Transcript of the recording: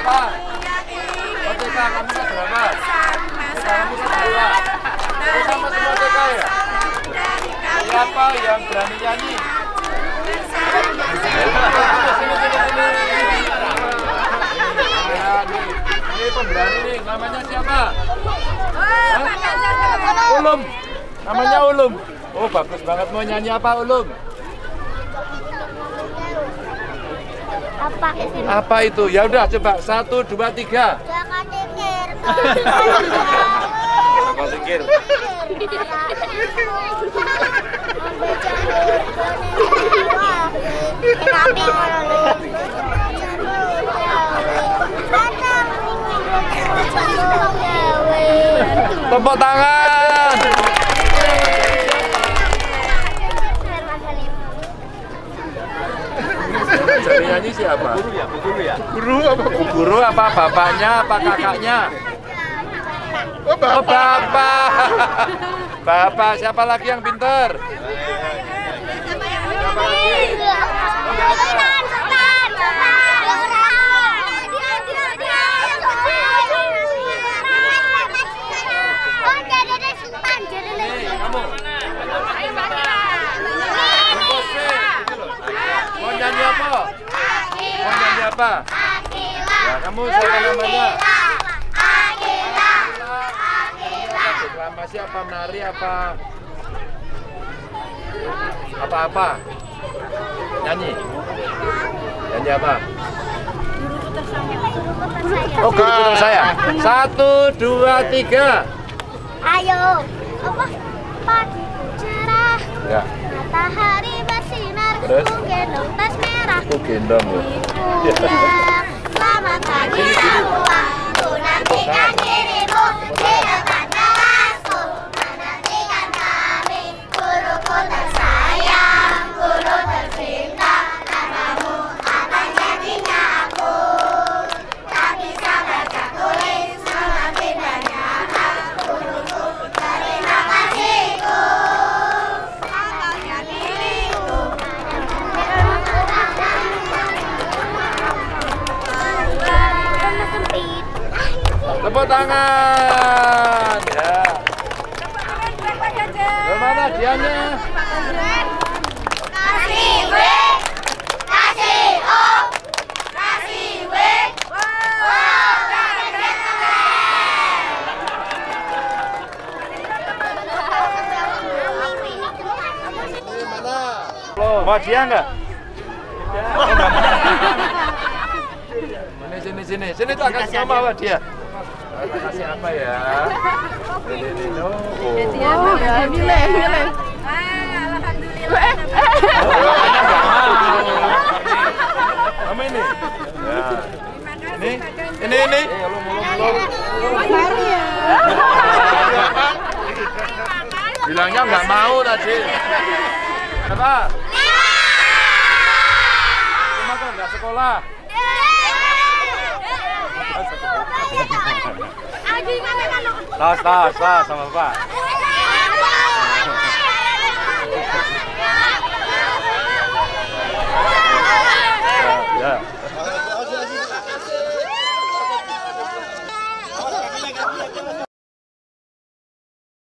siapa? Oh, TK, kamu kelas berapa? Kamu kelas berapa? Oh, sama semua TK ya? Siapa yang berani nyanyi? Ini pemberani nih, namanya siapa? Ulum. Namanya Ulum. Oh, bagus banget. Mau nyanyi apa, Ulum? Apa itu? Ya udah, coba 1, 2, 3. Jaka Tingkir. Tepuk tangan. Jadi nyanyi siapa? Guru ya, bu guru ya. Guru apa? Bu guru apa bapaknya apa kakaknya? Oh, bapak. Bapak, siapa lagi yang pinter? Siapa lagi? Kamu. Mau nyanyi apa? Mau nyanyi apa? Ya, kamu siapa namanya? Deklamasi apa, menari apa? Apa-apa? Nyanyi? Nyanyi apa? Oh, guru putar saya. 1, 2, 3. Ayo. Apa? Pagi cerah. Ya. Matahari bersinar. Terus? Ku gendong tas merah. Aku gendong loh. Selamat pagi semua. Ku nantikan dirimu di depan kelasku. Menantikan kami. Guruku tersayang, guru tercinta. Tanpamu apa jadinya aku? Tak bisa baca tulis, mengerti banyak hal. Guruku, terima kasihku. Engkau jadi diriku. Tepuk tangan. Ya. Bagaimana dianya? Kasih W, kasih O, kasih W. Mana? Mau dia enggak? Sini. Sini tuh agak sama dia. Kasih apa ya? Ini Milih. Alhamdulillah. Kamu ini? Ya. Ini. Bilangnya nggak mau tadi. Apa? Cuma kok nggak sekolah? Tas sama Pak.